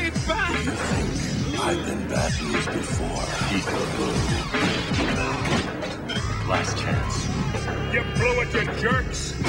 fight back! I've been bad news before. Last chance. You blew it, you jerks!